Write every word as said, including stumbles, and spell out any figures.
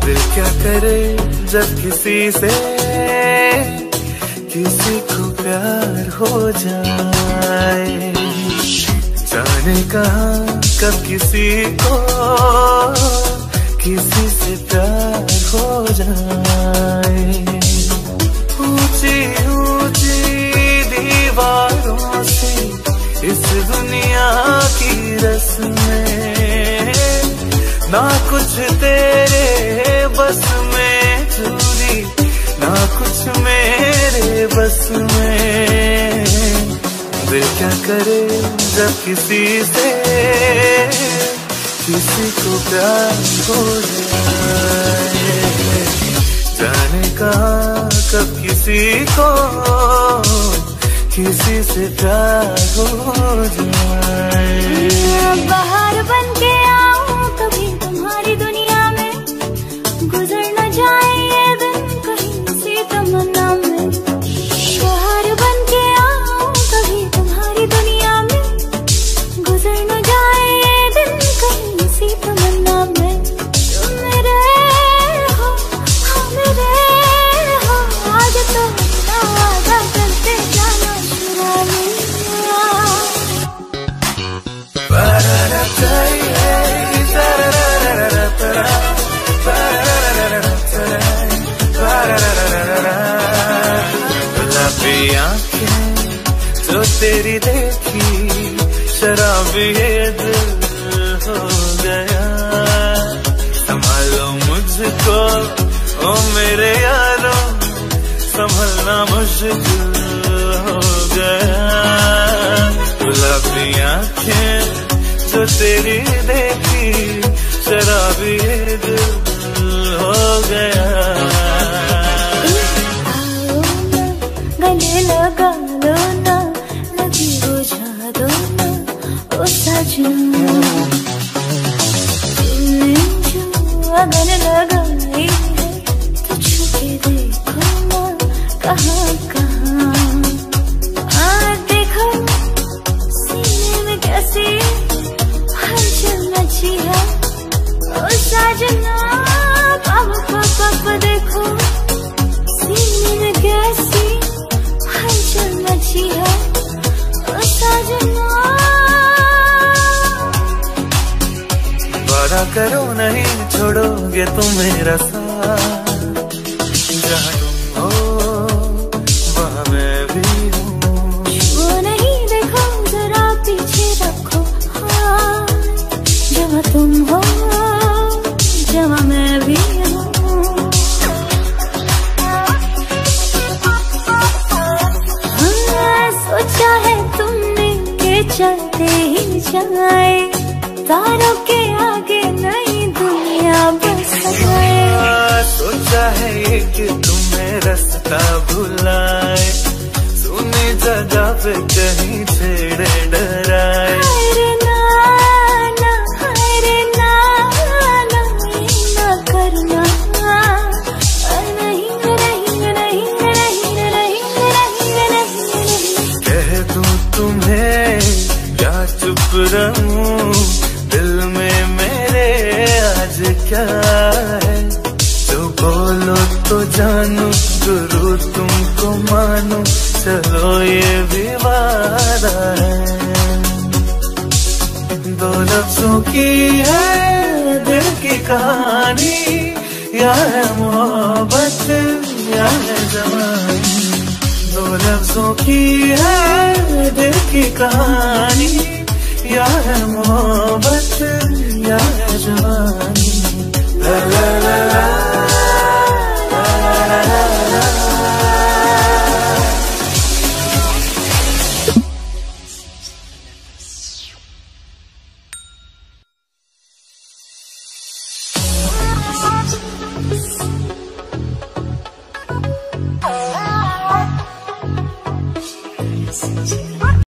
दिल क्या करे जब किसी से किसी को प्यार हो जाए, जाने कहाँ कब किसी को किसी से प्यार हो जाए। ऊंची ऊंची दीवारों से इस दुनिया की रस्में, ना कुछ तेरे बस में चूरी, ना कुछ मेरे बस में। दिल क्या करे जब किसी से किसी को प्यार हो जाए, जाने कहाँ कब किसी को किसी से प्यार हो जाए। बाहर बन के आऊं कभी तुम्हारी दुनिया में, गुजर न जाए ये दिन कहीं सी तमन्ना में। बाहर बन के आऊं कभी तुम्हारी दुनिया में, गुजर न जाए ये दिन कहीं सी तमन्ना में। तुम मेरे हो, हाँ मेरे हो, आज तो वादा करते जाना शुरानी। गुलाबी आंखें जो तेरी देखी, शराबी ये दिल हो गया। संभालो मुझको ओ मेरे यारों, संभलना मुश्किल हो गया। गुलाबी आंखें जो तेरी देखी, शराबी ये दिल हो गया। गले लगा लो ना, लगी बुझा दो ना ओ सजना। तुमने जो अगन लगाई है तो छुपे देखो ना कहाँ कहाँ। आ देखो सीने में कैसी हलचल मची है ओ सजना। पाप पाप देखो सीने में कैसी हलचल मची है ओ सजना। वादा करो नहीं छोड़ोगे तुम मेरा साथ, जहाँ तुम हो वहाँ मैं भी हूँ। वो नहीं देखो जरा पीछे रखो हाथ, जहाँ तुम हो जहाँ मैं भी हूँ। हाँ, सोचा है तुमने के चलते ही जाए, तारों के आगे नई दुनिया बस गए। सोचा है ये कि तुम्हें रास्ता भुलाए, सुनी जगह पे कहीं छेड़े डराए। हायरे ना ना, हायरे ना ना, ना करना नहीं नहीं नहीं नहीं नहीं नहीं नहीं। कह दूं तुम्हें या चुप रहूं, दिल में मेरे आज क्या है। जो बोलो तो जानू, गुरु तुमको मानू, चलो ये भी वादा है। दो लफ्जों की है दिल की कहानी, या है मोहब्बत या है जवानी। दो लफ्जों की है दिल की कहानी, या है मोहब्बत या है जवानी। ला ला ला ला।